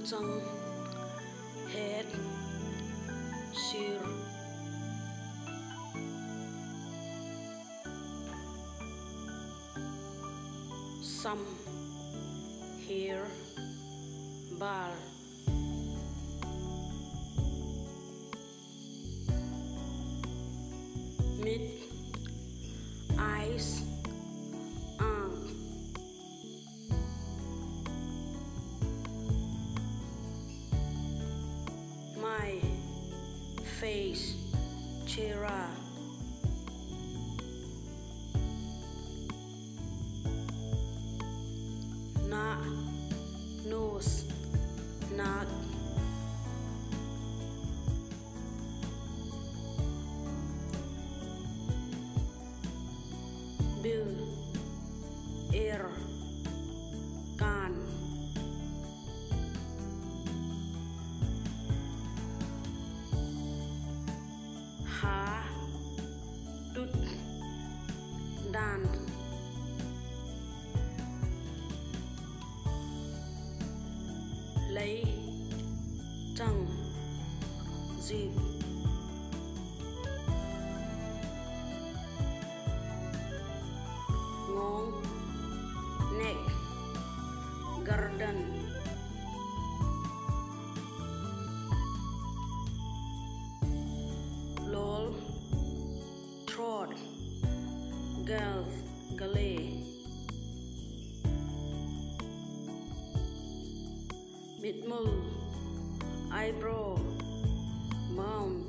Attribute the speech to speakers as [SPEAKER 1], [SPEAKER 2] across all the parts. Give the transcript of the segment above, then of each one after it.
[SPEAKER 1] tongue, head, sir, some, hair, bal, mid, eyes, arm, my face, chera, na, nose, nak, bill, ear, can, ha, tut, dan, lấy, trăng, dịp, ngón, neck, garden, lol, throat, gulf, gale, mid-mole, eyebrow, mouth,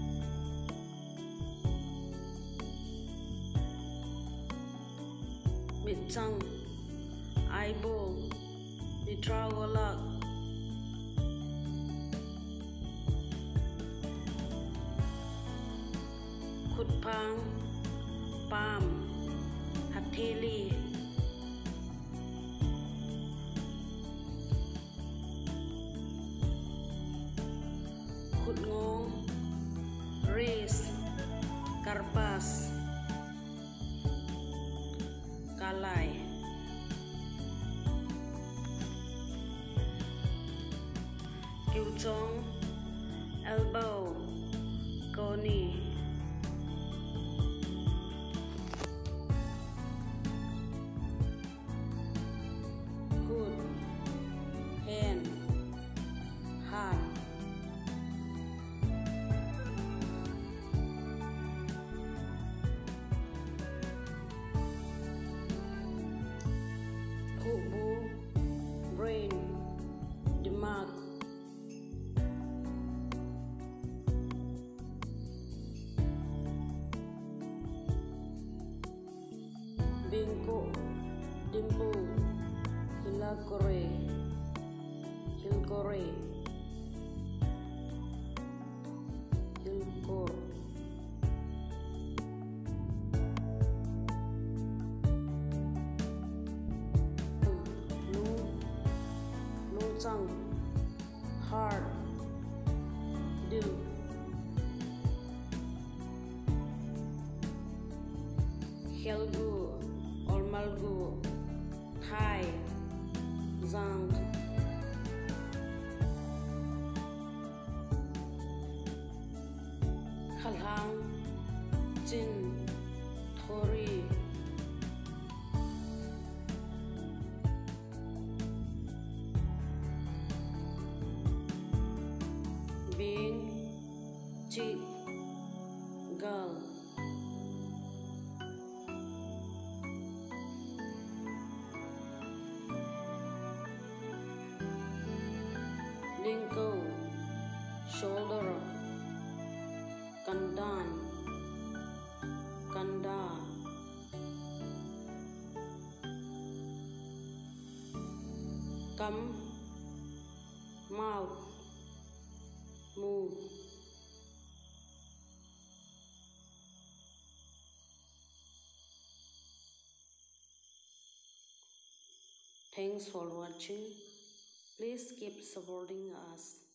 [SPEAKER 1] mid-tongue, eyeball, mid-tragolag, khutpang, palm, hatheli, khutngong, wrist, karpas, kalai, kiu chong, elbow, koni, hood, hand, heart, hubu, brain, dimak, bingko, dimple, hilakore, hilkore, hilkor, lutang, heart, dil, helgu, olmalgu, thai, zang, khalhang, chin, thori, bing, cheek, girl, linko, shoulder, kandan, kanda, kam, mouth, move. Thanks for watching. Please keep supporting us.